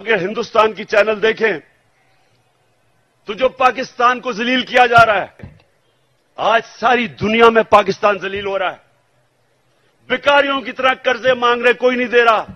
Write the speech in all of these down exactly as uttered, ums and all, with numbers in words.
अगर हिंदुस्तान की चैनल देखें तो जो पाकिस्तान को जलील किया जा रहा है, आज सारी दुनिया में पाकिस्तान जलील हो रहा है। भिखारियों की तरह कर्जे मांग रहे, कोई नहीं दे रहा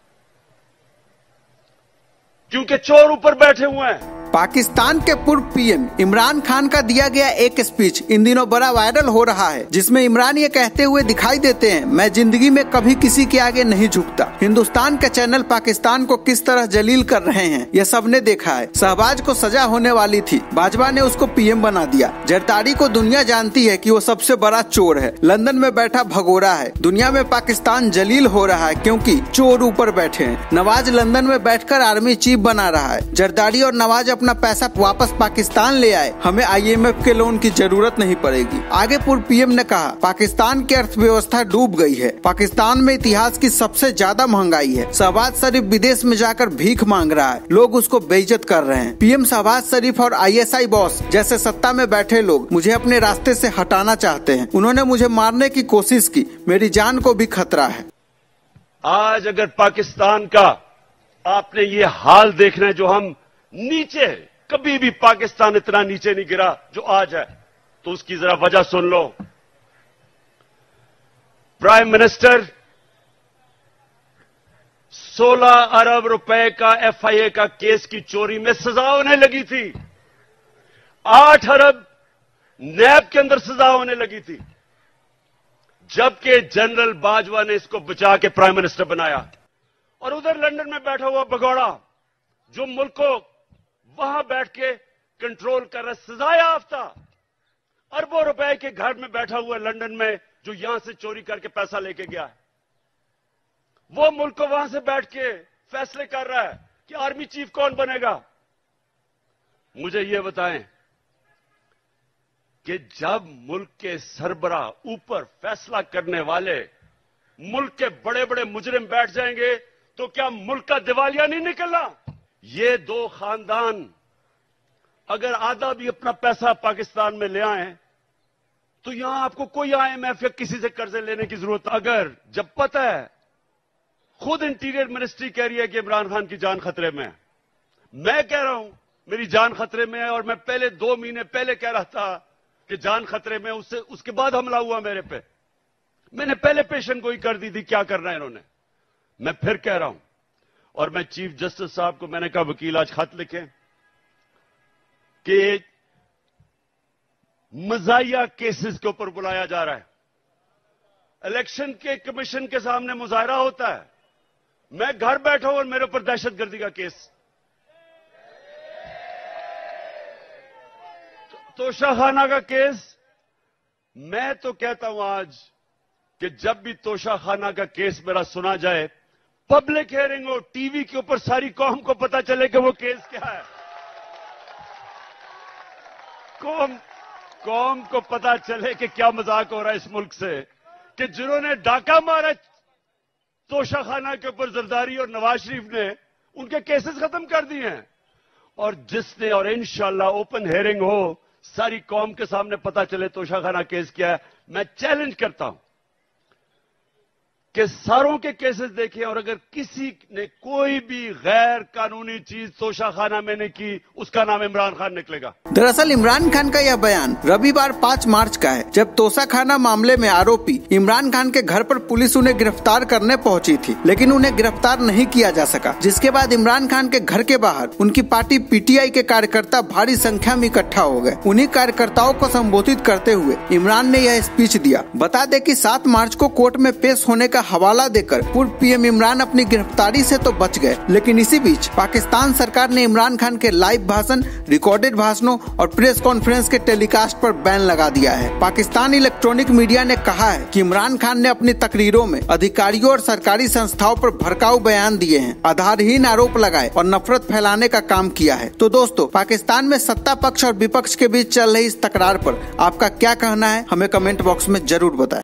क्योंकि चोर ऊपर बैठे हुए हैं। पाकिस्तान के पूर्व पीएम इमरान खान का दिया गया एक स्पीच इन दिनों बड़ा वायरल हो रहा है, जिसमें इमरान ये कहते हुए दिखाई देते हैं, मैं जिंदगी में कभी किसी के आगे नहीं झुकता। हिंदुस्तान के चैनल पाकिस्तान को किस तरह जलील कर रहे हैं यह सबने देखा है। शहबाज को सजा होने वाली थी, भाजपा ने उसको पीएम बना दिया। जरदारी को दुनिया जानती है कि वो सबसे बड़ा चोर है, लंदन में बैठा भगोड़ा है। दुनिया में पाकिस्तान जलील हो रहा है क्योंकि चोर ऊपर बैठे हैं। नवाज लंदन में बैठकर आर्मी चीफ बना रहा है। जरदारी और नवाज अपना पैसा वापस पाकिस्तान ले आए, हमें आईएमएफ के लोन की जरूरत नहीं पड़ेगी। आगे पूर्व पीएम ने कहा, पाकिस्तान की अर्थव्यवस्था डूब गई है, पाकिस्तान में इतिहास की सबसे ज्यादा महंगाई है। शहबाज शरीफ विदेश में जाकर भीख मांग रहा है, लोग उसको बेइज्जत कर रहे हैं। पीएम शहबाज शरीफ और आईएसआई बॉस जैसे सत्ता में बैठे लोग मुझे अपने रास्ते से हटाना चाहते हैं। उन्होंने मुझे मारने की कोशिश की, मेरी जान को भी खतरा है। आज अगर पाकिस्तान का आपने ये हाल देखना है, जो हम नीचे, कभी भी पाकिस्तान इतना नीचे नहीं गिरा जो आज है, तो उसकी जरा वजह सुन लो। प्राइम मिनिस्टर सोलह अरब रुपए का एफआईए का केस की चोरी में सजा होने लगी थी। आठ अरब नैब के अंदर सजा होने लगी थी, जबकि जनरल बाजवा ने इसको बचा के प्राइम मिनिस्टर बनाया। और उधर लंदन में बैठा हुआ भगोड़ा जो मुल्क को वहां बैठ के कंट्रोल कर रहा, सजा याफ्ता अरबों रुपए के घर में बैठा हुआ लंदन में, जो यहां से चोरी करके पैसा लेके गया है, वो मुल्क को वहां से बैठ के फैसले कर रहा है कि आर्मी चीफ कौन बनेगा। मुझे ये बताएं कि जब मुल्क के सरबरा ऊपर फैसला करने वाले मुल्क के बड़े बड़े मुजरिम बैठ जाएंगे तो क्या मुल्क का दिवालिया नहीं निकलना? ये दो खानदान अगर आधा भी अपना पैसा पाकिस्तान में ले आए तो यहां आपको कोई आईएमएफ या किसी से कर्जे लेने की जरूरत, अगर जब पता है, खुद इंटीरियर मिनिस्ट्री कह रही है कि इमरान खान की जान खतरे में है, मैं कह रहा हूं मेरी जान खतरे में है, और मैं पहले दो महीने पहले कह रहा था कि जान खतरे में, उससे उसके बाद हमला हुआ मेरे पे, मैंने पहले पेशन गोई कर दी थी क्या करना है इन्होंने। मैं फिर कह रहा हूं, और मैं चीफ जस्टिस साहब को मैंने कहा, वकील आज खत लिखें कि मजाहिया केसेस के ऊपर बुलाया जा रहा है। इलेक्शन के कमीशन के सामने मुजाहरा होता है, मैं घर बैठा हूं और मेरे ऊपर दहशतगर्दी का केस। तोशाखाना का केस, मैं तो कहता हूं आज कि जब भी तोशाखाना का केस मेरा सुना जाए, पब्लिक हियरिंग हो, टीवी के ऊपर सारी कौम को पता चले कि वो केस क्या है। कौम कौम को पता चले कि क्या मजाक हो रहा है इस मुल्क से, कि जिन्होंने डाका मारा तोशाखाना के ऊपर जरदारी और नवाज शरीफ ने, उनके केसेस खत्म कर दिए हैं। और जिसने, और इंशाल्लाह ओपन हियरिंग हो, सारी कौम के सामने पता चले तोशाखाना केस क्या है। मैं चैलेंज करता हूं कि सारों के केसेस देखें, और अगर किसी ने कोई भी गैर कानूनी चीज तोशाखाना में ने की, उसका नाम इमरान खान निकलेगा। दरअसल इमरान खान का यह बयान रविवार पाँच मार्च का है, जब तोशाखाना मामले में आरोपी इमरान खान के घर पर पुलिस उन्हें गिरफ्तार करने पहुंची थी, लेकिन उन्हें गिरफ्तार नहीं किया जा सका। जिसके बाद इमरान खान के घर के बाहर उनकी पार्टी पीटीआई के कार्यकर्ता भारी संख्या में इकट्ठा हो गए। उन्हीं कार्यकर्ताओं को संबोधित करते हुए इमरान ने यह स्पीच दिया। बता दें कि सात मार्च को कोर्ट में पेश होने का हवाला देकर पूर्व पीएम इमरान अपनी गिरफ्तारी से तो बच गए, लेकिन इसी बीच पाकिस्तान सरकार ने इमरान खान के लाइव भाषण, रिकॉर्डेड भाषणों और प्रेस कॉन्फ्रेंस के टेलीकास्ट पर बैन लगा दिया है। पाकिस्तान इलेक्ट्रॉनिक मीडिया ने कहा है कि इमरान खान ने अपनी तकरीरों में अधिकारियों और सरकारी संस्थाओं पर भड़काऊ बयान दिए हैं, आधारहीन आरोप लगाए और नफरत फैलाने का काम किया है। तो दोस्तों, पाकिस्तान में सत्ता पक्ष और विपक्ष के बीच चल रही इस तकरार पर आपका क्या कहना है, हमें कमेंट बॉक्स में जरूर बताएं।